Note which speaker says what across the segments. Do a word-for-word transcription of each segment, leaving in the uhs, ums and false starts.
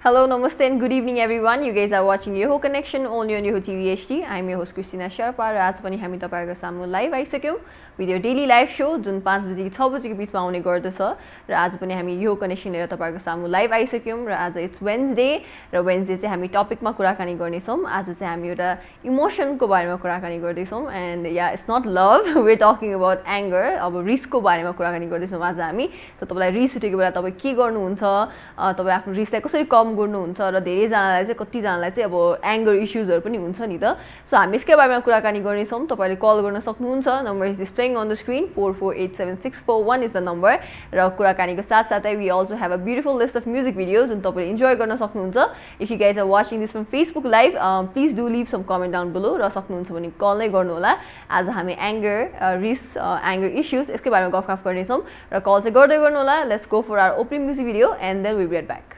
Speaker 1: Hello, namaste and good evening everyone. You guys are watching Yoho Connection only on Yoho T V H D. I'm your host Christina Sharpa र आज पनि हामी तपाईहरुको सामु live आइसक्यौं with your daily live show जुन पाँच बजे छ बजे को बीचमा आउने गर्दछ र आज पनि हामी Yoho Connection लिएर तपाईहरुको सामु लाइभ आइसक्यौं र आज इट्स वेन्सडे र वेन्सडे चाहिँ हामी टपिकमा कुराकानी गर्ने छौं. आज चाहिँ हामी एउटा इमोसनको बारेमा कुराकानी गर्दै छौं and yeah, it's not love. We're talking about anger. अब रिसको बारेमा कुराकानी गर्दै छौं आज हामी. त तपाईलाई रिस उठेको बेला तपाई के गर्नुहुन्छ? तपाई आफ्नो रिसलाई कसरी कम गर्नुहुन्छ र धेरै जनालाई चाहिँ कति जनालाई चाहिँ अब एंगर इश्यूजहरु पनि हुन्छ नि त. सो हामी यसकै बारेमा कुराकानी गर्ने छौं. तपाईले कल गर्न सक्नुहुन्छ. Number is displaying on the screen. four four eight seven six four one is the number. र कुराकानीको साथसाथै we also have a beautiful list of music videos जुन तपाईले इन्जोय गर्न सक्नुहुन्छ. If you guys are watching this from Facebook live, um, please do leave some comment down below र सक्नुहुन्छ भने कल नै गर्नु होला. आज हामी एंगर रिस एंगर इश्यूज यसकै बारेमा गफगाफ गर्ने छौं र कल चाहिँ गर्दै गर्नु होला. Let's go for our opening music video and then we'll be right back.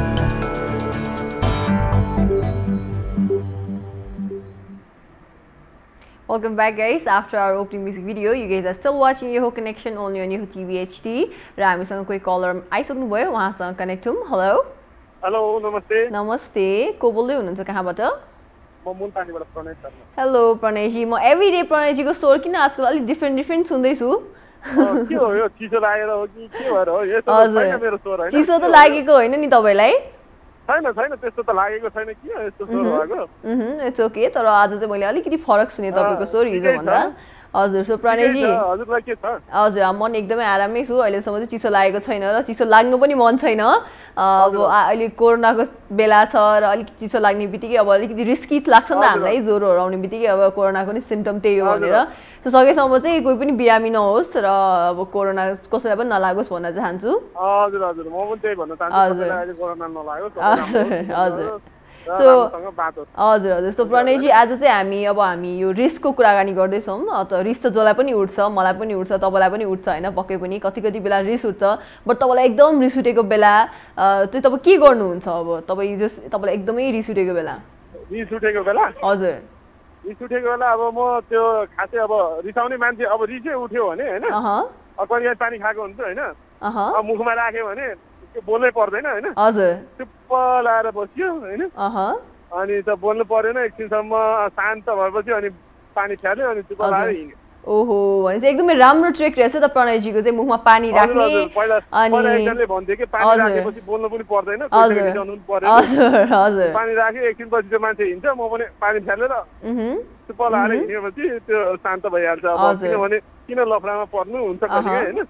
Speaker 1: Welcome back guys. After our opening music video, you guys are still watching Yoho Connection only on Yoho T V H D. र हामीसँग कोही colour आइसक्नु भयो. उहाँसँग connect हौं. Hello.
Speaker 2: Hello, नमस्ते.
Speaker 1: नमस्ते. को बोल्दै हुनुहुन्छ कहाँबाट?
Speaker 2: म मुलतानीबाट प्रणय शर्मा.
Speaker 1: हेलो प्रणय जी. म एभ्रीडे प्रणय जीको स्वर किन आजकल अलि डिफरेन्ट डिफरेन्ट सुन्दै छु?
Speaker 2: के हो यो चिसो लागेर हो कि के भएर हो? यो त छैन मेरो स्वर हैन.
Speaker 1: चिसो त लागेको हैन नि तपाईलाई?
Speaker 2: छैन छैन त्यस्तो त लागेको छैन. के हो यस्तो स्वर भएको?
Speaker 1: mhm it's okay. तर आज चाहिँ मैले अलिकति फरक सुने तपाईको स्वर हिजो भन्दा. हजुर. सो प्रणय जी
Speaker 2: हजुरलाई के छ?
Speaker 1: हजुर मन एकदमै आरामै छु. अहिलेसम्म चाहिँ चिसो लागेको छैन र चिसो लाग्नु पनि मन छैन. अब अहिले कोरोनाको बेला छ र अलिकति चिसो लाग्ने बित्तिकै अब अलिकति रिस्की लाग्छ नि त हामीलाई. ज्वरोहरु आउने बित्तिकै अब कोरोनाको नि सिम्पटम त्यही हो भनेर. सो सकेसम्म चाहिँ कोही पनि बिरामी नहोस् र अब कोरोना कसैलाई पनि नलागोस् भन्न चाहन्छु.
Speaker 2: हजुर हजुर म पनि त्यही भन्न चाहन्छु. कसैलाई अहिले कोरोना नलागोस्.
Speaker 1: हजुर हजुर. सो हजुर हजुर. सो प्रणय जी आज चाहिँ हामी अब हामी यो रिसको कुराकानी गर्दैछौँ. त रिस त जसलाई पनि उठ्छ, मलाई पनि उठ्छ, तपाईँलाई पनि उठ्छ होइन पक्कै पनि. कति कति बेला रिस उठ्छ. बट तपाईँलाई एकदम रिस उठेको बेला चाहिँ तपाईँ के गर्नुहुन्छ? अब तपाईँ जस तपाईँलाई एकदमै रिस उठेको बेला
Speaker 2: रिस उठेको बेला
Speaker 1: हजुर
Speaker 2: रिस उठेको बेला अब म त्यो खासै अब रिसाउने मान्छे अब रिसै उठ्यो भने होइन अकरिया पानी खाएको हुन्छ होइन अब मुखमा राख्यो भने बोल्नै पर्दैन होइन.
Speaker 1: हजुर.
Speaker 2: चुप्प लाएर बस्यो होइन अनि त बोल्नु परेन. एकछिनसम्म शान्त भएपछि अनि पानी फ्याल्यो अनि चुप्प लाएर हिँड्यो.
Speaker 1: ओहो भनेपछि एकदमै राम्रो ट्रिक रहेछ त प्रणयजीको चाहिँ. मुखमा पानी राख्ने
Speaker 2: अनि एकजनाले भन्थ्यो कि पानी राखेपछि बोल्नु पनि पर्दैन, रिसाउनु पनि पर्दैन.
Speaker 1: हजुर हजुर.
Speaker 2: पानी राख्यो एकछिनपछि त्यो मान्छे हिँड्छ. म पनि पानी फ्यालेर चुप्प लाएर हिँडेपछि त्यो शान्त भइहाल्छ. अब किनभने किन लफडामा पर्नु हुन्छ कहिले होइन.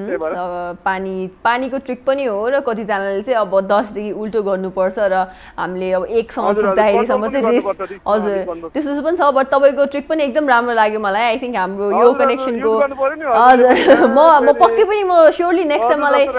Speaker 1: पानी पानीको ट्रिक पनि हो र कतिजनाले चाहिँ अब दसदेखि उल्टो गर्नुपर्छ र हामीले अब एकसम्म पुग्दाखेरिसम्म चाहिँ रिस हजुर त्यस्तो पनि छ. बट तपाईँको ट्रिक पनि एकदम राम्रो लाग्यो मलाई. आई थिङ्क हाम्रो यो कनेक्सनको हजुर म म पक्कै पनि म स्योरली नेक्स्ट टाइम मलाई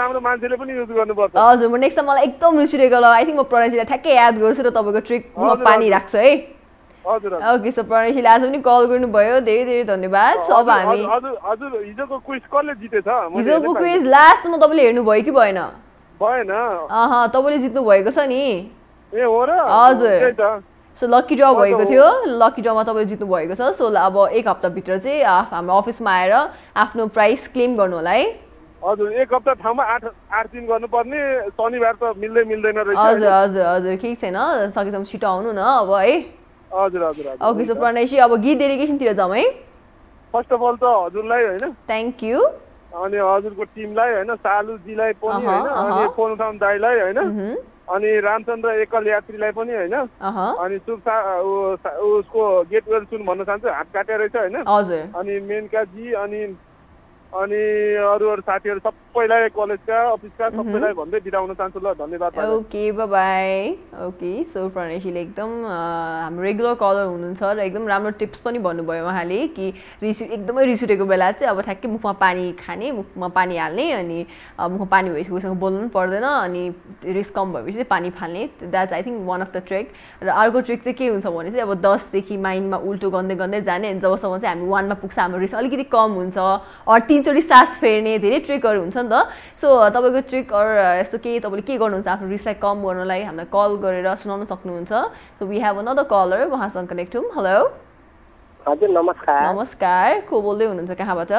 Speaker 1: हजुर म नेक्स्ट टाइम मलाई एकदम रिस उठेको ल आई थिङ्क म प्रणयजीलाई ठ्याक्कै याद गर्छु र तपाईँको ट्रिक म पानी राख्छु है. ओके. सो प्रणयजीले आज पनि कल गर्नुभयो. धेरै धेरै धन्यवाद. अब हामी
Speaker 2: हजुर हिजोको क्विज कसले जितेछ?
Speaker 1: हिजोको क्विज लास्टमा तपाईँले हेर्नु भयो कि भएन?
Speaker 2: भएन.
Speaker 1: अह तपाईँले जित्नु भएको छ नि.
Speaker 2: ए हो र?
Speaker 1: हजुर. सो लकी ड्र भएको थियो. लकी ड्रमा तपाईँले जित्नु भएको छ. सो अब एक हप्ताभित्र चाहिँ हाम्रो अफिसमा आएर आफ्नो प्राइज क्लेम गर्नु होला है.
Speaker 2: हजुर. एक हप्ता ठाउँमा आठ आठ दिन गर्नुपर्ने. शनिबार त मिल्दै मिल्दैन रहेछ.
Speaker 1: हजुर हजुर हजुर. केही छैन. सकेसम्म छिटो आउनु न अब है.
Speaker 2: हजुर हजुर.
Speaker 1: ओके. सो प्रणयजी अब गीत डेडिकेसनतिर जाउँ है.
Speaker 2: फर्स्ट अफ अल त हजुरलाई होइन
Speaker 1: थ्याङ्क यू
Speaker 2: अनि हजुरको टिमलाई होइन सालुजीलाई पनि होइन अनि फोन उठाउन दाइलाई होइन अनि रामचन्द्र एकल यात्रीलाई पनि होइन अनि सुख उसको गेट वेल सुन भन्न चाहन्छु. हात काटेर रहेछ होइन. अनि मेनकाजी अनि अनि अरू अरू साथीहरू सबैलाई कलेजका अफिसका सबैलाई भन्दै बिताउन चाहन्छु ल. धन्यवाद.
Speaker 1: Okay bye bye. Okay. So प्रणयजीले एकदम हाम्रो रेगुलर कलर हुनुहुन्छ र एकदम राम्रो टिप्स पनि भन्नुभयो उहाँले कि रिस एकदमै रिस उठेको बेला चाहिँ अब ठ्याक्कै मुखमा पानी खाने, मुखमा पानी हाल्ने अनि मुखमा पानी भएपछि उसँग बोल्नु पनि पर्दैन अनि रिस कम भएपछि चाहिँ पानी फाल्ने. That's I think one of the trick. र अर्को ट्रिक चाहिँ के हुन्छ भने चाहिँ अब दसदेखि माइन्डमा उल्टो गर्दै गर्दै जाने अनि जबसम्म चाहिँ हामी वानमा पुग्छ हाम्रो रिस अलिकति कम हुन्छ. अरू तीनचोटि सास फेर्ने धेरै ट्रिकहरू हुन्छ नि त. सो तपाईँको ट्रिक अरू यस्तो केही तपाईँले के गर्नुहुन्छ आफ्नो रिसलाई कम गर्नलाई हामीलाई कल गरेर सुनाउन सक्नुहुन्छ. So we have another colour. उहाँसँग कनेक्ट हौँ. हेलो.
Speaker 3: हजुर नमस्कार.
Speaker 1: नमस्कार. को बोल्दै हुनुहुन्छ कहाँबाट?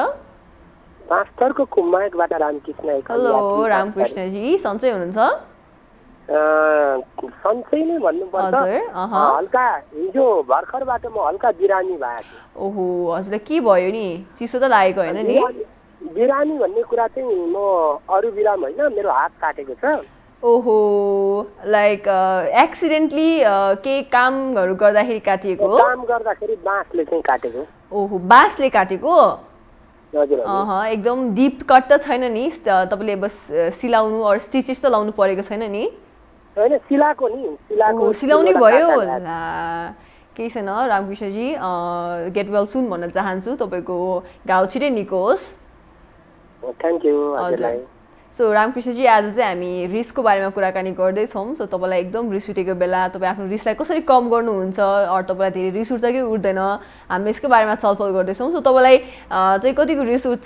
Speaker 3: पाँचथरको कुमाईबाट रामकृष्ण.
Speaker 1: हेलो रामकृष्णजी. सन्चै हुनुहुन्छ?
Speaker 3: सन्चै नै भन्नुपर्छ। हल्का हिजो भर्खरबाट म हल्का बिरामी भएको।
Speaker 1: ओहो, हजुरलाई के भयो नि? चिसो त लागेको होइन नि?
Speaker 3: बिरामी भन्ने कुरा चाहिँ म अरू बिराम होइन, मेरो हात काटेको छ।
Speaker 1: ओहो, लाइक एक्सिडेन्टली केही कामहरू गर्दाखेरि काटिएको?
Speaker 3: काम गर्दाखेरि बाँसले चाहिँ काटेको।
Speaker 1: ओहो, बाँसले काटेको?
Speaker 3: हजुर।
Speaker 1: एकदम डिप कट त छैन नि? तपाईँले बस सिलाउनु अरू स्टिचेस त लाउनु परेको छैन नि?
Speaker 3: होइन, सिलाएको नि, सिलाएको।
Speaker 1: सिलाउनै भयो होला। केही छैन रामकृष्णजी, गेट वेल सुन भन्न चाहन्छु। तपाईँको घाउ छिटै निको होस्।
Speaker 3: थ्याङ्क यू हजुरलाई।
Speaker 1: सो रामकृष्णजी, आज चाहिँ हामी रिसको बारेमा कुराकानी गर्दैछौँ। सो तपाईँलाई एकदम रिस उठेको बेला तपाईँ आफ्नो रिसलाई कसरी कम गर्नुहुन्छ, अरू तपाईँलाई धेरै रिस उठ्छ कि उठ्दैन, हामी यसको बारेमा छलफल गर्दैछौँ। सो तपाईँलाई चाहिँ कतिको रिस उठ्छ?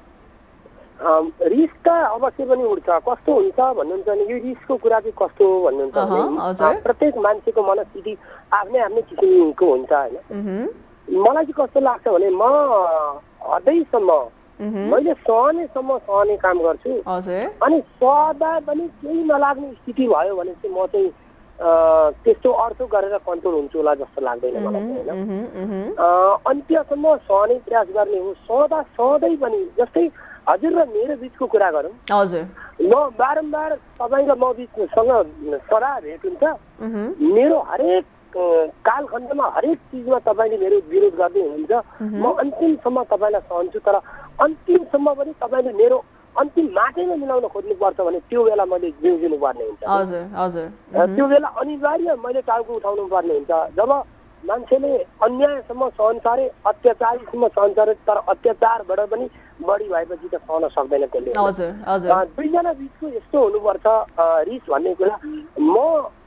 Speaker 3: रिस त अवश्य पनि उठ्छ। कस्तो हुन्छ भन्नुहुन्छ भने यो रिसको कुरा चाहिँ कस्तो हो भन्नुहुन्छ भने प्रत्येक मान्छेको मनस्थिति आफ्नै आफ्नै किसिमको हुन्छ होइन। मलाई चाहिँ कस्तो लाग्छ भने म हदैसम्म मैले सहनेसम्म सहने काम गर्छु। अनि सहदा पनि केही नलाग्ने स्थिति भयो भने चाहिँ म चाहिँ त्यस्तो अर्थ गरेर कन्ट्रोल हुन्छु होला जस्तो लाग्दैन मलाई होइन। अन्त्यसम्म सहने प्रयास गर्ने हो। सहदा सहँदै पनि जस्तै हजुर र मेरो बिचको कुरा गरौँ।
Speaker 1: हजुर,
Speaker 3: म बारम्बार तपाईँ र म बिचसँग सदा भेट हुन्छ। मेरो हरेक कालखण्डमा हरेक चिजमा तपाईँले मेरो विरोध गर्दै हुनुहुन्छ। म अन्तिमसम्म तपाईँलाई सहन्छु, तर अन्तिमसम्म पनि तपाईँले मेरो अन्तिम माटैमा मिलाउन खोज्नुपर्छ भने त्यो बेला मैले जिउजिनु पर्ने हुन्छ।
Speaker 1: हजुर हजुर।
Speaker 3: त्यो बेला अनिवार्य मैले टाउको उठाउनु पर्ने हुन्छ। जब मान्छेले अन्यायसम्म सहन्छ अरे, अत्याचारीसम्म सहन्छ अरे, तर अत्याचारबाट पनि बढी भएपछि त सहन सक्दैन त्यसले। दुईजना बिचको यस्तो हुनुपर्छ रिस भन्ने कुरा। म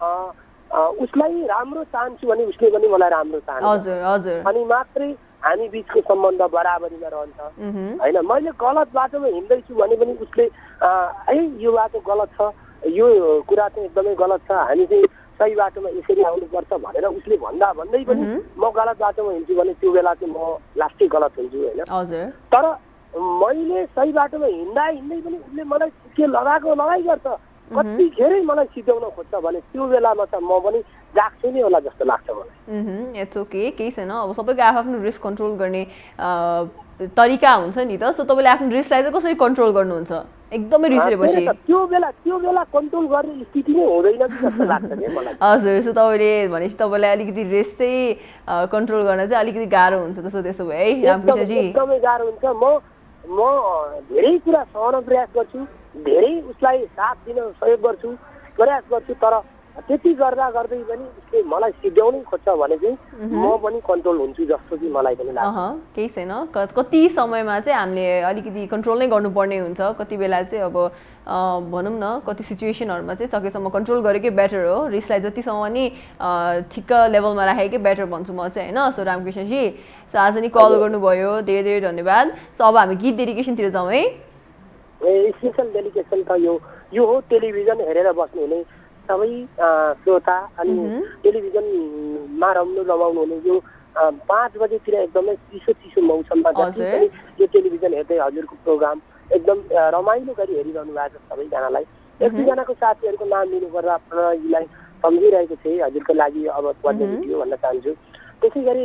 Speaker 3: उसलाई राम्रो चाहन्छु भने उसले पनि मलाई राम्रो चाहन्छ, अनि मात्रै हामी बिचको सम्बन्ध बराबरीमा रहन्छ होइन। मैले गलत बाटोमा हिँड्दैछु भने पनि उसले है यो बाटो गलत छ, यो कुरा चाहिँ एकदमै गलत छ, हामी चाहिँ सही बाटोमा यसरी आउनुपर्छ भनेर उसले भन्दा भन्दै पनि म गलत बाटोमा हिँड्छु भने त्यो बेला चाहिँ म लास्टै गलत हुन्छु होइन। तर मैले सही बाटोमा हिँड्दा हिँड्दै पनि उसले मलाई के लगाएको लगाइ गर्छ, कतिखेरै मलाई सिध्याउन खोज्छ भने त्यो बेलामा त म पनि जाग्छु नै होला जस्तो लाग्छ मलाई।
Speaker 1: इट्स ओके, केही छैन। अब सबैको आफ्नो रिस्क कन्ट्रोल गर्ने तरिका हुन्छ नि त। सो तपाईँले आफ्नो रिस्कलाई चाहिँ कसरी कन्ट्रोल गर्नुहुन्छ एकदमै रिसेपछि?
Speaker 3: त्यो बेला त्यो बेला कन्ट्रोल गर्ने स्थिति नै हुँदैन जस्तो लाग्छ नि मलाई।
Speaker 1: हजुर, सो तपाईँले भनेपछि तपाईँलाई अलिकति रिस्क चाहिँ कन्ट्रोल गर्न चाहिँ अलिकति गाह्रो हुन्छ त्यसो त्यसो भए है रामकृष्णजी?
Speaker 3: एकदमै गाह्रो हुन्छ। म म धेरै कुरा सहन प्रयास गर्छु, धेरै उसलाई साथ दिन सहयोग गर्छु, प्रयास गर्छु, तर त्यति गर्दा गर्दै पनि उसले मलाई सिध्याउनै खोज्छ भने चाहिँ म पनि कन्ट्रोल हुन्छु जस्तो चाहिँ मलाई पनि लाग्छ।
Speaker 1: केही छैन, कति समयमा चाहिँ हामीले अलिकति कन्ट्रोल नै गर्नुपर्ने हुन्छ, कति बेला चाहिँ अब भनौँ न कति सिचुएसनहरूमा चाहिँ सकेसम्म कन्ट्रोल गरेकै बेटर हो। रिसलाई जतिसम्म नि ठिक्क लेभलमा राखेकै बेटर भन्छु म चाहिँ होइन। सो रामकृष्णजी, सो आज नि कल गर्नुभयो, धेरै धेरै धन्यवाद। सो अब हामी गीत डेडिकेसनतिर जाउँ है।
Speaker 3: स्पेसल डेडिकेसन त यो यो हो टेलिभिजन हेरेर बस्नु हुने सबै श्रोता अनि टेलिभिजनमा रम्नु रमाउनु हुने यो पाँच बजेतिर एकदमै चिसो चिसो मौसममा यो टेलिभिजन हेर्दै हजुरको प्रोग्राम एकदम रमाइलो गरी हेरिरहनु भएको छ सबैजनालाई। एक दुईजनाको साथीहरूको नाम लिनुपर्दा प्रणयजीलाई सम्झिरहेको थिएँ, हजुरको लागि अब पर्ने भिडियो भन्न चाहन्छु। त्यसै गरी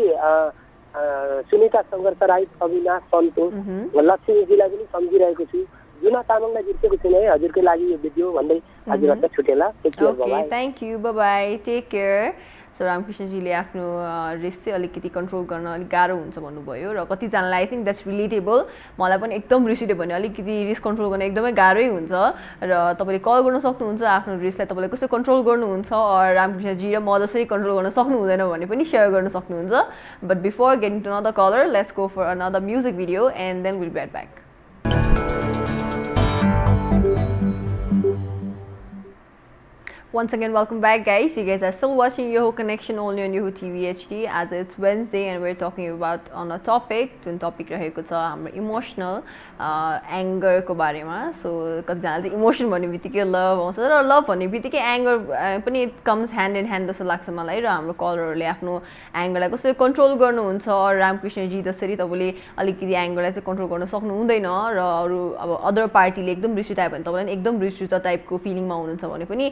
Speaker 3: सुनिता सङ्घर्ष राई, अविनाश सन्तोष, लक्ष्मीजीलाई पनि सम्झिरहेको छु। जुना तामाङलाई बिर्सेको छैन है, हजुरकै लागि यो भिडियो भन्दै हजुरहरूलाई छुटेला।
Speaker 1: Thank you, bye bye, take care. So रामकृष्णजीले आफ्नो रिस चाहिँ अलिकति कन्ट्रोल गर्न अलिक गाह्रो हुन्छ भन्नुभयो र कतिजनालाई आई थिङ्क द्याट्स रिलेटेबल। मलाई पनि एकदम रिस उठ्यो भने अलिकति रिस कन्ट्रोल गर्न एकदमै गाह्रै हुन्छ र तपाईँले कल गर्न सक्नुहुन्छ आफ्नो रिसलाई तपाईँले कसरी कन्ट्रोल गर्नुहुन्छ, अर रामकृष्णजी र म जसरी कन्ट्रोल गर्न सक्नु हुँदैन भने पनि सेयर गर्न सक्नुहुन्छ। But before getting to another caller, let's go for another music video and then will be right back. Once again, welcome back guys. You guys are still watching Yoho Connection only on Yoho T V H D as it's Wednesday and we're talking about on a topic. जुन topic रहेको छ हाम्रो emotional anger को बारेमा. So कतिजना चाहिँ emotion भन्ने बित्तिकै love आउँछ र love भन्ने बित्तिकै anger पनि it comes hand in hand जस्तो लाग्छ मलाई र हाम्रो कलरहरूले आफ्नो एङ्गरलाई कसरी कन्ट्रोल गर्नुहुन्छ रामकृष्णजी जसरी तपाईँले अलिकति एङ्गरलाई चाहिँ कन्ट्रोल गर्न सक्नु हुँदैन र अरू अब अदर पार्टीले एकदम रिस उठायो भने तपाईँलाई एकदम रिस उठ्छ टाइपको फिलिङमा हुनुहुन्छ भने पनि you guys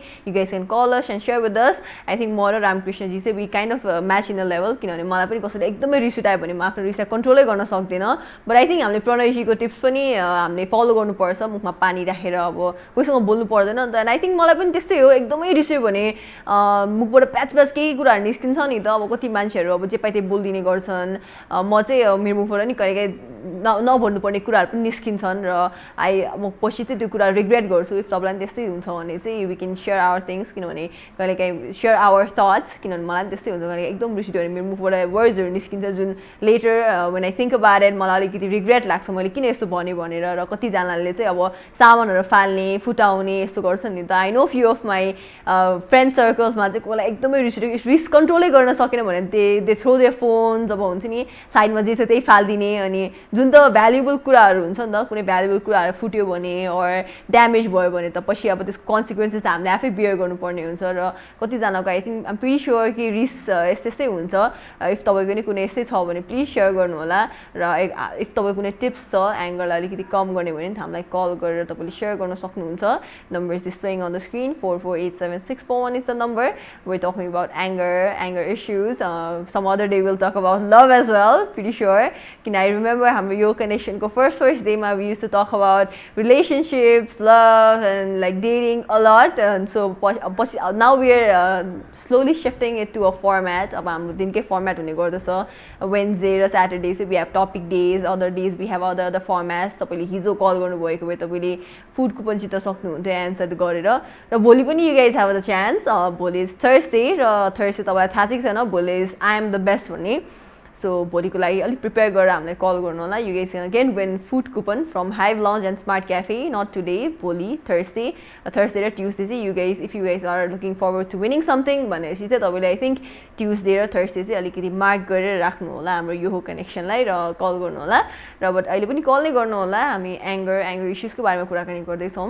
Speaker 1: guys can call us and share with us. I think म र रामकृष्ण जी चाहिँ we kind of uh, match in a level किनभने मलाई पनि कसैले एकदमै रिस उठायो भने म आफ्नो रिसलाई कन्ट्रोलै गर्न सक्दैन बट आई थिङ्क हामीले प्रणयजीको टिप्स पनि हामीले फलो गर्नुपर्छ मुखमा पानी राखेर अब कोहीसँग बोल्नु पर्दैन नि त एन्ड आई थिङ्क मलाई पनि त्यस्तै हो एकदमै रिस्यो भने मुखबाट प्याच प्याच केही कुराहरू निस्किन्छ नि त अब कति मान्छेहरू अब जे पाइ त्यही बोलिदिने गर्छन् म चाहिँ मेरो मुखबाट नि कहिलेकाहीँ न नभन्नुपर्ने कुराहरू पनि निस्किन्छन् र आई म पछि चाहिँ त्यो कुरा रिग्रेट गर्छु इफ तपाईँलाई पनि त्यस्तै हुन्छ भने चाहिँ we can share our things किनभने कहिलेकाहीँ सेयर आवर थट्स किनभने मलाई पनि त्यस्तै हुन्छ कहिले एकदम रिस उठ्यो भने मेरो मुखबाट वर्ड्सहरू निस्किन्छ जुन later when I think about it मलाई अलिकति रिग्रेट लाग्छ मैले किन यस्तो भने भनेर र कतिजनाले चाहिँ अब सामानहरू फाल्ने फुटाउने यस्तो गर्छ नि त I know few of my friend सर्कल्समा चाहिँ कसलाई एकदमै रिस उठ्यो रिस कन्ट्रोलै गर्न सकेन भने they they throw their phone जब हुन्छ नि साइडमा जे छ त्यही फालिदिने अनि जुन त भ्यालुएबल कुराहरू हुन्छ नि त कुनै भ्यालुएबल कुराहरू फुट्यो भने अर ड्यामेज भयो भने त पछि अब त्यसको कन्सिक्वेन्सेस हामीले आफै बियर गर्नुपर्ने हुन्छ र कतिजनाको I think I'm pretty sure कि रिस यस्तै यस्तै हुन्छ इफ तपाईँको नि कुनै यस्तै छ भने प्लिज सेयर गर्नु होला र इफ तपाईँ कुनै टिप्स छ एङ्गरलाई अलिकति कम गर्ने भने हामीलाई कल गरेर तपाईँले सेयर गर्न सक्नुहुन्छ number is displaying on the screen four four eight seven six four one is the number we talking about anger anger issues some other day will talk about love as well pretty sure किन I remember हाम्रो यो कनेक्सनको first first डेमा we use to talk about relationships love and like dating a lot and so पछि now we are slowly shifting it to a format अब हाम्रो दिनकै format हुने गर्दछ वेन्सडे र स्याटरडे चाहिँ we have topic days other days we have other other formats तपाईँले हिजो कल गर्नुभएको भए तपाईँले फुड कुपन जित्न सक्नुहुन्थ्यो एन्सर गरेर र भोलि पनि you guys have the chance भोलि इज थर्सडे र थर्सडे तपाईँलाई थाहा चाहिँ छैन भोलि is I am the best भन्ने सो भोलिको लागि अलिक प्रिपेयर गरेर हामीलाई कल गर्नु होला you guys again when food coupon from hive lunch and smart cafe not today भोलि थर्सडे थर्सडे र ट्युसडे चाहिँ you guys if you guys are looking forward to winning something भनेपछि चाहिँ तपाईँले आई थिङ्क ट्युसडे र Thursday चाहिँ अलिकति mark गरेर राख्नु होला हाम्रो यो कनेक्सनलाई र कल गर्नु होला र बट अहिले पनि कल नै गर्नु होला हामी एङ्गर एङ्गर इस्युजको बारेमा कुराकानी गर्दैछौँ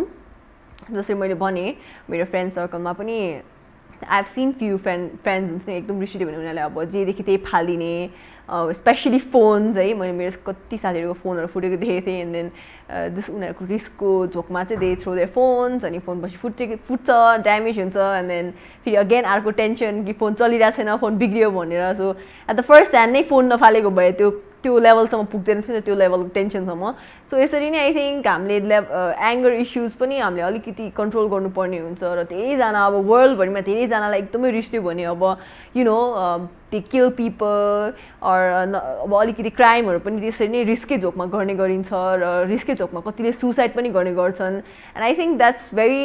Speaker 1: जसरी मैले भने मेरो फ्रेन्ड सर्कलमा पनि I have seen few friend friends हुन्छ नि एकदम रिस उठ्यो भने उनीहरूले अब जेदेखि त्यही फालिदिने स्पेसली फोन्स है मैले मेरो कति साथीहरूको फोनहरू फुटेको देखेको थिएँ एन्ड देन जस उनीहरूको रिसको झोकमा चाहिँ दे थ्रो देयर फोन्स अनि फोन पछि फुटेको फुट्छ ड्यामेज हुन्छ एन्ड देन फेरि अगेन अर्को टेन्सन कि फोन चलिरहेको छैन फोन बिग्रियो भनेर so at the first hand नै फोन नफालेको भए त्यो त्यो लेभलसम्म पुग्दैन थियो त्यो लेभलको टेन्सनसम्म सो यसरी नै आई थिङ्क हामीले लेभ एङ्गर इस्युज पनि हामीले अलिकति कन्ट्रोल गर्नुपर्ने हुन्छ र धेरैजना अब वर्ल्डभरिमा धेरैजनालाई एकदमै रिस थियो भने अब you know they kill people or अब अलिकति क्राइमहरू पनि त्यसरी नै रिस्कै झोकमा गर्ने गरिन्छ र रिस्कै झोकमा कतिले सुसाइड पनि गर्ने गर्छन् and I think that's very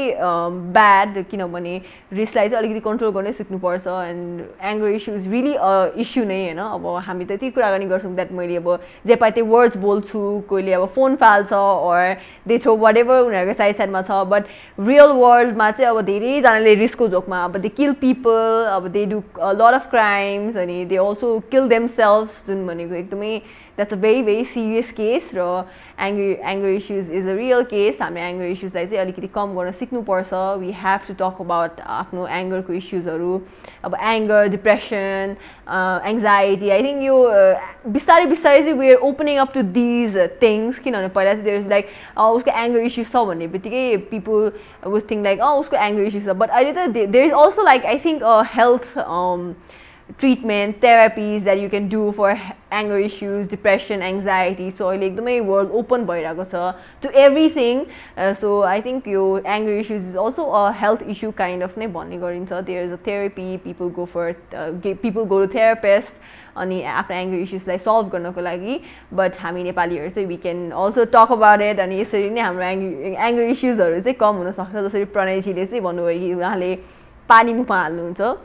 Speaker 1: bad किनभने रिसलाई चाहिँ अलिकति कन्ट्रोल गर्नै सिक्नुपर्छ and anger issue is really a issue नै होइन अब हामी त त्यही कुराकानी गर्छौँ द्याट मैले अब जे पाए त्यही वर्ड्स बोल्छु कोहीले अब फोन फाल्छ or they throw whatever उनीहरूको साइड साइडमा छ बट रियल वर्ल्डमा चाहिँ अब धेरैजनाले रिसको झोकमा अब दे किल पिपल अब they do lot of crimes अनि they also kill themself जुन भनेको एकदमै that's a very very serious case र anger anger issues is a real case हामीले एङ्गर इस्युजलाई चाहिँ अलिकति कम गर्न सिक्नुपर्छ we have to talk about आफ्नो एङ्गरको इस्युजहरू अब anger depression anxiety I think यो बिस्तारै बिस्तारै चाहिँ we are opening up to these things किनभने पहिला चाहिँ देयर लाइक उसको एङ्गर इस्युज छ भन्ने बित्तिकै पिपल वुड थिङ्क लाइक अँ उसको एङ्गर इस्युज छ बट अहिले त there is also like I think a health treatment, therapies that you can do for anger issues, depression, anxiety. So अहिले एकदमै world open भइरहेको छ to everything. Uh, so I think यो anger issues is also a health issue kind of नै भन्ने गरिन्छ. There is a therapy, people go for uh, people go to therapist अनि आफ्नो एङ्गर इस्युजलाई सल्भ गर्नको लागि बट हामी नेपालीहरू चाहिँ we can also talk about it अनि यसरी नै हाम्रो एङ्गर एङ्गर इस्युजहरू चाहिँ कम हुनसक्छ जसरी प्रणयजीले चाहिँ भन्नुभयो कि उहाँले पानी मुखमा हाल्नुहुन्छ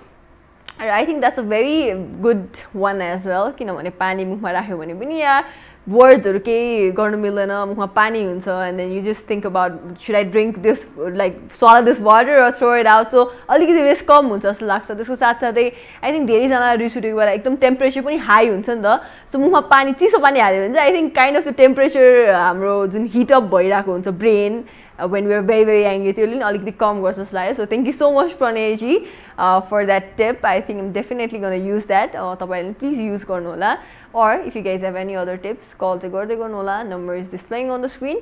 Speaker 1: I think that's a very good one as well किनभने पानी मुखमा राख्यो भने पनि या वर्ड्सहरू केही गर्नु मिल्दैन मुखमा पानी हुन्छ and then you just think about should I drink this like swallow this water र थ्रो इट आउट सो अलिकति रिस्क कम हुन्छ जस्तो लाग्छ त्यसको साथसाथै आई थिङ्क धेरैजना रिस उठेको बेला एकदम टेम्परेचर पनि हाई हुन्छ नि त सो मुखमा पानी चिसो पानी हाल्यो भने चाहिँ I think kind of the temperature हाम्रो जुन हिटअप भइरहेको हुन्छ brain Uh, when we are very very angry त्यो लिन अलिकति कम गर्छ जस्तो लाग्यो so thank you so much प्रणयजी for that tip I think I'm definitely gonna use that तपाईँहरूले प्लिज युज गर्नु होला or if you guys have any other tips call चाहिँ गर्दै गर्नु होला number is displaying on the screen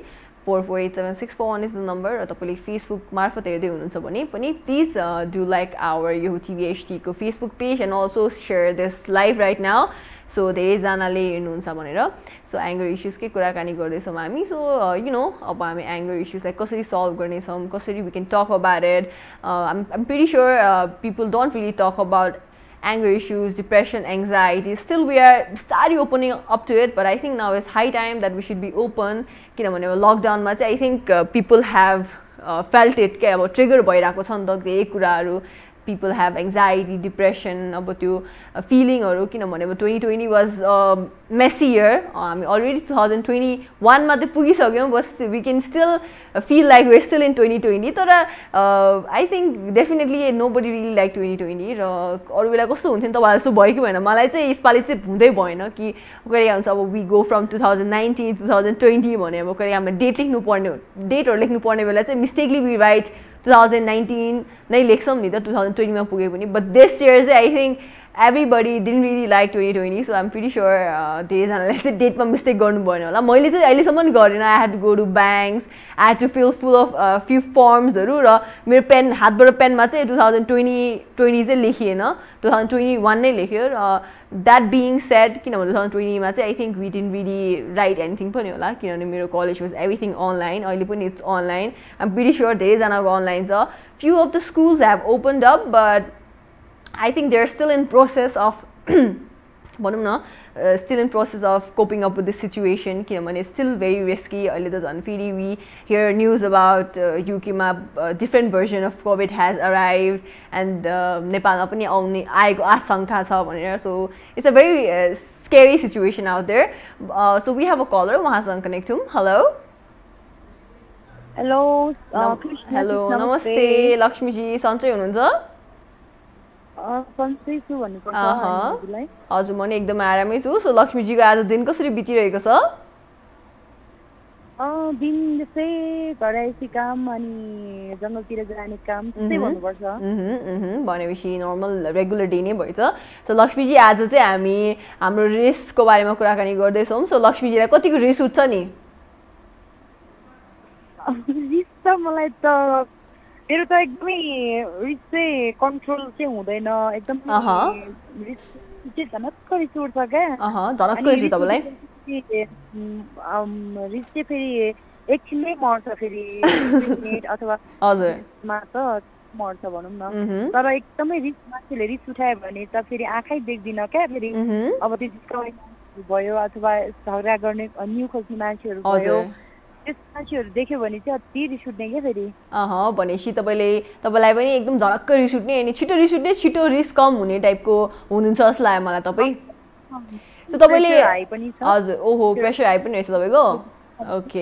Speaker 1: four four eight seven six four one is the number र तपाईँले Facebook मार्फत हेर्दै हुनुहुन्छ भने पनि प्लिज डु लाइक आवर यो टिभीएचटीको Facebook page and also share this live right now so धेरैजनाले हेर्नुहुन्छ भनेर सो एङ्गर इस्युजकै कुराकानी गर्दैछौँ हामी सो यु नो अब हामी एङ्गर इस्युजलाई कसरी सल्भ गर्नेछौँ कसरी we can talk about it I'm I'm pretty sure people don't really talk about anger issues, depression, anxiety. Still we are starting opening up to it, but I think now is high time that we should be open. किनभने अब lockdown मा चाहिँ I think uh, people have uh, felt it के अब trigger भइरहेको छ नि त धेरै कुराहरू people have anxiety, depression, अब त्यो फिलिङहरू किनभने अब twenty twenty was a messy year. हामी already twenty twenty-one मा त पुगिसक्यौँ but we can still feel like we're still in twenty twenty तर I think definitely nobody really like twenty twenty र अरू बेला कस्तो हुन्थ्यो नि तपाईँलाई जस्तो भयो कि भएन मलाई चाहिँ यसपालि चाहिँ हुँदै भएन कि कहिले हुन्छ अब we go from twenty nineteen twenty twenty भने अब कहिले हामी डेट लेख्नु पर्ने डेटहरू लेख्नु पर्ने बेला चाहिँ mistakenly we write twenty nineteen नै लेख्छौँ नि त twenty twenty मा पुगे पनि but this year चाहिँ I think everybody didn't really like twenty twenty so I'm pretty sure धेरैजनाले चाहिँ डेटमा मिस्टेक गर्नु भएन होला मैले चाहिँ अहिलेसम्म गरेन I had to go to banks I had to fill full of uh, few formsहरू र मेरो पेन हातबाट पेनमा चाहिँ twenty twenty चाहिँ लेखिएन twenty twenty-one नै लेख्यो र that being said किनभने twenty twenty मा चाहिँ I think we didn't really write anything पनि होला किनभने मेरो college was everything online अहिले पनि it's online I'm pretty sure धेरैजनाको online छ few of the schools have opened up but I think they're still in process of भनौँ न uh, still in process of coping up with this situation किनभने it's still very risky अहिले त झन् फेरि we hear news about uh, U K मा uh, different version of COVID has arrived and uh, नेपालमा पनि आउने आएको आशंका छ भनेर so it's a very uh, scary situation out there uh, so we have a caller उहाँसँग connect हौँ hello
Speaker 4: hello
Speaker 1: uh, hello नमस्ते लक्ष्मीजी सन्चै हुनुहुन्छ हजुर म नि एकदम आरामै छु सो लक्ष्मीजीको आज दिन कसरी बितिरहेको छ
Speaker 4: दिन त्यसै घरैसी काम अनि जङ्गलतिर जाने काम त्यस्तै भन्नुपर्छ
Speaker 1: भनेपछि नर्मल रेगुलर डे नै भएछ सो लक्ष्मीजी आज चाहिँ हामी हाम्रो रिसको बारेमा कुराकानी गर्दैछौँ सो लक्ष्मीजीलाई कतिको रिस उठ्छ नि
Speaker 4: रिस त मलाई त मेरो त एकदमै रिस चाहिँ कन्ट्रोल चाहिँ हुँदैन एकदम रिस चाहिँ झनक्क रिस उठ्छ क्या
Speaker 1: झनक्क रिस तपाईँलाई
Speaker 4: रिस चाहिँ फेरि एकछिनमै मर्छ फेरि मिनट अथवा हजुरमा त मर्छ भनौँ न तर एकदमै रिस मान्छेले रिस उठायो भने त फेरि आँखै देख्दिनँ क्या फेरि अब त्यो जिस्काउने भयो अथवा झगडा गर्ने न्यु खोज्ने मान्छेहरू भयो मान्छेहरू देख्यो भने चाहिँ अति रिस उठ्ने क्या फेरि
Speaker 1: अँ भनेपछि तपाईँले तपाईँलाई पनि एकदम झनक्क रिस उठ्ने अनि छिटो रिस उठ्ने छिटो रिस कम हुने टाइपको हुनुहुन्छ जस्तो लाग्यो मलाई तपाईँ सो तपाईँले हजुर ओहो प्रेसर हाई पनि रहेछ तपाईँको ओके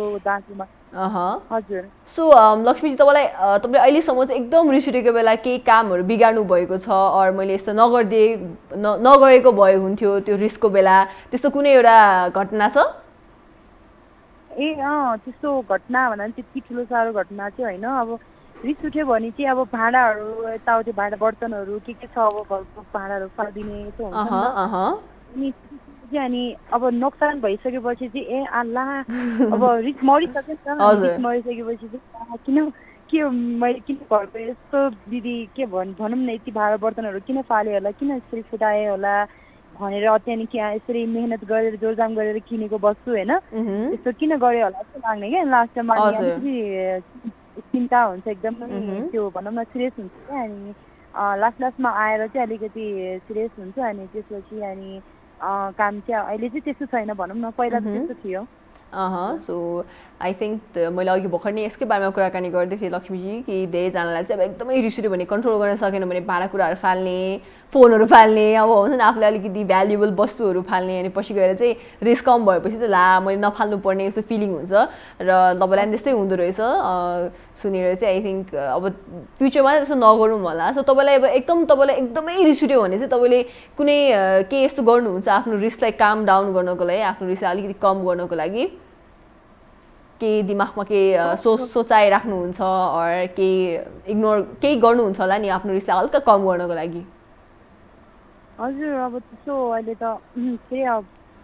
Speaker 4: हजुर
Speaker 1: सो लक्ष्मीजी तपाईँलाई तपाईँले अहिलेसम्म चाहिँ एकदम रिस उठेको बेला केही कामहरू बिगार्नु भएको छ अर मैले यस्तो नगरिदिए नगरेको भयो हुन्थ्यो त्यो रिसको बेला त्यस्तो कुनै एउटा घटना छ
Speaker 4: ए अँ त्यस्तो घटना भन्दा पनि त्यति ठुलो साह्रो घटना चाहिँ होइन अब रिस उठ्यो भने चाहिँ अब भाँडाहरू यताउति भाँडा बर्तनहरू के के छ अब घरको भाँडाहरू फालिदिने यस्तो हुन्छ नि अनि अब नोक्सान भइसकेपछि चाहिँ ए आल्ला अब रिस मरिसक्यो नि त रिस मरिसकेपछि चाहिँ किन के मैले किन घरको यस्तो दिदी के भन् भनौँ न यति भाँडा बर्तनहरू किन फाल्यो होला किन यसरी फुटायो होला भनेर त्यहाँदेखि क्या यसरी मेहनत गरेर जोरजाम गरेर किनेको वस्तु होइन त्यस्तो किन गऱ्यो होला जस्तो लाग्ने क्या लास्ट टाइममा चिन्ता हुन्छ एकदम त्यो भनौँ न सिरियस हुन्छ क्या अनि लास्ट लास्टमा आएर चाहिँ अलिकति सिरियस हुन्छ अनि त्यसपछि अनि काम चाहिँ अहिले चाहिँ त्यस्तो छैन भनौँ न पहिला त त्यस्तो थियो
Speaker 1: अँ सो आई थिङ्क मैले अघि भर्खर नै यसकै बारेमा कुराकानी गर्दै थिएँ लक्ष्मीजी कि धेरैजनालाई चाहिँ अब एकदमै रिस उठ्यो भने कन्ट्रोल गर्न सकेन भने भाँडाकुँडाहरू फाल्ने फोनहरू फाल्ने अब हुन्छ नि आफूलाई अलिकति भ्यालुएबल वस्तुहरू फाल्ने अनि पछि गएर चाहिँ रिस कम भएपछि चाहिँ ला मैले नफाल्नु पर्ने यस्तो फिलिङ हुन्छ र तपाईँलाई पनि त्यस्तै हुँदो रहेछ सुनेर चाहिँ आई थिङ्क अब फ्युचरमा त्यस्तो नगरौँ होला सो तपाईँलाई अब एकदम तपाईँलाई एकदमै रिस उठ्यो भने चाहिँ तपाईँले कुनै के यस्तो गर्नुहुन्छ आफ्नो रिसलाई काम डाउन गर्नको लागि आफ्नो रिसलाई अलिकति कम गर्नको लागि केही दिमागमा केही सोच सोचाइ राख्नुहुन्छ अर केही इग्नोर केही गर्नुहुन्छ होला नि आफ्नो रिसलाई हल्का कम गर्नको लागि
Speaker 4: हजुर अब त्यस्तो अहिले त के अब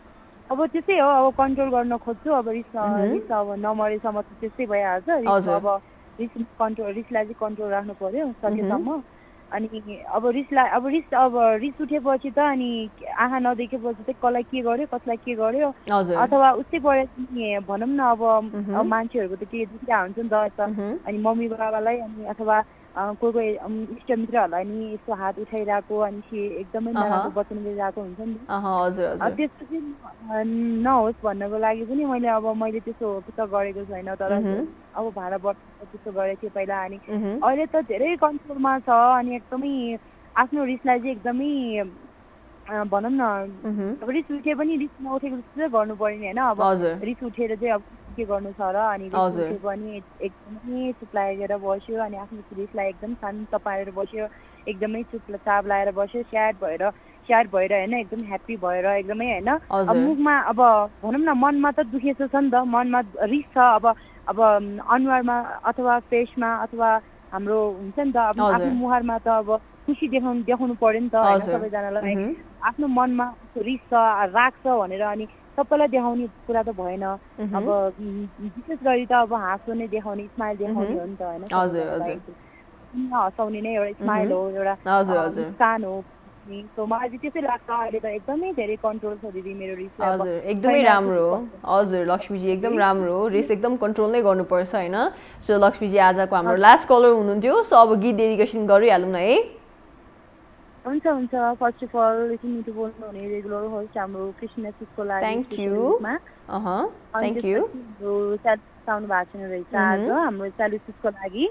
Speaker 4: अब त्यसै हो अब कन्ट्रोल गर्न खोज्छु अब रिस रिस अब नमरेसम्म त त्यस्तै भइहाल्छ रिस अब रिस कन्ट्रोल रिसलाई चाहिँ कन्ट्रोल राख्नु पर्यो सकेसम्म अनि अब रिसलाई अब रिस अब रिस उठेपछि त अनि आँखा नदेखेपछि चाहिँ कसलाई के गर्यो कसलाई के गर्यो अथवा उस्तै पऱ्यो भनौँ न अब मान्छेहरूको त के देखिरहेको हुन्छ नि त यता अनि मम्मी बाबालाई अनि अथवा कोही कोही इष्टमित्रहरूलाई नि यस्तो हात उठाइरहेको अनि सी एकदमै नराम्रो वचन गरिरहेको हुन्छ नि त्यस्तो चाहिँ नहोस् भन्नको लागि पनि मैले अब मैले त्यसो त गरेको छैन तर अब भाडा बढ्छ त्यस्तो गरेको थिएँ पहिला अनि अहिले त धेरै कन्ट्रोलमा छ अनि एकदमै आफ्नो रिसलाई चाहिँ एकदमै भनौँ न अब रिस उठे पनि रिस नउठेको जस्तो चाहिँ गर्नु पर्ने होइन अब रिस उठेर चाहिँ अब के गर्नु छ र अनि रिस उठे पनि एकदमै चुप लागेर बस्यो अनि आफ्नो रिसलाई एकदम शान्त पारेर बस्यो एकदमै चुप चाप लगाएर बस्यो स्याड भएर स्याड भएर होइन एकदम ह्याप्पी भएर एकदमै होइन अब मुखमा अब भनौँ न मनमा त दुखेको छ नि त मनमा रिस छ अब अब अनुहारमा अथवा फेसमा अथवा हाम्रो हुन्छ नि त अब आफ्नो मुहारमा त अब खुसी देखाउनु देखाउनु पर्यो नि त होइन सबैजनालाई आफ्नो मनमा रिस छ राग छ भनेर अनि सबैलाई देखाउने कुरा त भएन अब विशेष गरी त अब हाँसो नै देखाउने स्माइल देखाउने हो नि त होइन हँसाउने नै एउटा स्माइल हो एउटा मुस्कान हो सो मलाई चाहिँ त्यसै लाग्छ अहिले त एकदमै धेरै कन्ट्रोल छ दिदी मेरो रिसलाई
Speaker 1: हजुर एकदमै राम्रो हो हजुर लक्ष्मीजी एकदम राम्रो हो रिस एकदम कन्ट्रोल नै गर्नुपर्छ होइन सो लक्ष्मीजी आजको हाम्रो लास्ट कलर हुनुहुन्थ्यो सो अब गीत डेडिकेसन गरिहालौँ न है
Speaker 4: हुन्छ हुन्छ फर्स्ट अफ अल यति मिठो बोल्नु हुने रेगुलर होस्ट हाम्रो कृष्ण सिक्सको लागि
Speaker 1: thank you uh thank you
Speaker 4: sound भएको छैन रहेछ आज हाम्रो चालिस सिक्सको लागि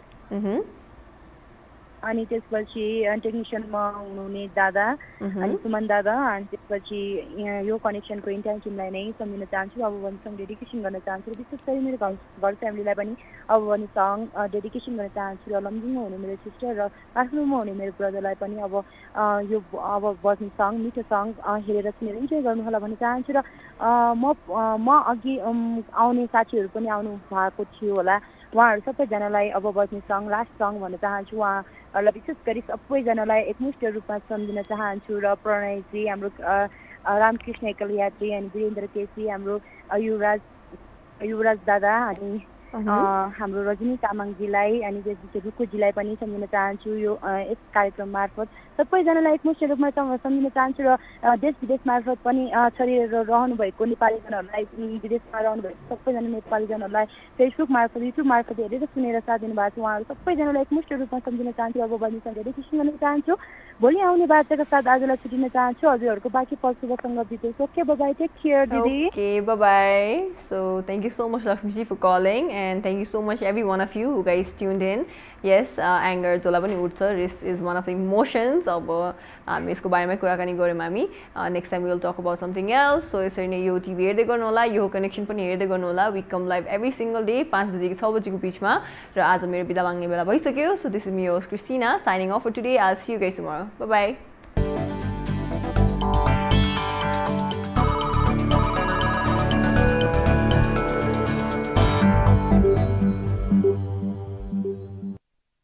Speaker 4: अनि त्यसपछि टेक्निसियनमा हुनुहुने दादा अनि सुमन दादा अनि त्यसपछि यो कनेक्सनको इन्टायर टिमलाई नै सम्झिन चाहन्छु अब भने सङ्ग डेडिकेसन गर्न चाहन्छु विशेष गरी मेरो घर घर फ्यामिलीलाई पनि अब भने सङ्ग डेडिकेसन गर्न चाहन्छु र लमजुङमा हुने मेरो सिस्टर र काठमाडौँमा हुने मेरो ब्रदरलाई पनि अब यो अब बज्ने सङ्ग मिठो सङ्ग हेरेर सुनेर इन्जोय गर्नु होला भन्न चाहन्छु र म म अघि आउने साथीहरू पनि आउनु भएको थियो होला उहाँहरू सबैजनालाई अब बज्ने सङ्ग लास्ट सङ्ग भन्न चाहन्छु उहाँहरूलाई विशेष गरी सबैजनालाई एकमुष्ट रूपमा सम्झिन चाहन्छु र प्रणयजी हाम्रो रामकृष्ण एकल यात्री अनि वीरेन्द्र केसी हाम्रो युवराज युवराज दादा अनि हाम्रो रजनी तामाङजीलाई अनि त्यसपछि रुकुजीलाई पनि सम्झिन चाहन्छु यो यस कार्यक्रम मार्फत सबैजनालाई एकमुष्ट रूपमा सम्झिन चाहन्छु र देश विदेश मार्फत पनि छरिएर रहनुभएको नेपालीजनहरूलाई विदेशमा रहनुभएको सबैजना नेपालीजनहरूलाई फेसबुक मार्फत युट्युब मार्फत हेरेर सुनेर साथ दिनुभएको छ उहाँहरू सबैजनालाई एकमुष्ट रूपमा सम्झिन चाहन्छु अब बहिनीसँग डेडिकेसन गर्न चाहन्छु भोलि आउने बाचाका साथ आजलाई छुटिन चाहन्छु हजुरहरूको बाँकी पल शुभसँग बितेको okay bye bye take care दिदी
Speaker 1: okay bye bye so thank you so much लक्ष्मीजी for calling and thank you so much every one of you who guys tuned in yes uh, anger जसलाई पनि उठ्छ risk is one of the emotions अब हामी यसको बारेमा कुराकानी गऱ्यौँ हामी next time we will talk about something else so यसरी नै यो टिभी हेर्दै गर्नु होला यो कनेक्सन पनि हेर्दै गर्नु होला we come live every single day पाँच बजेदेखि छ बजेको बिचमा र आज मेरो बिदा माग्ने बेला भइसक्यो so this is me host Christina signing off for today I'll see you guys tomorrow bye bye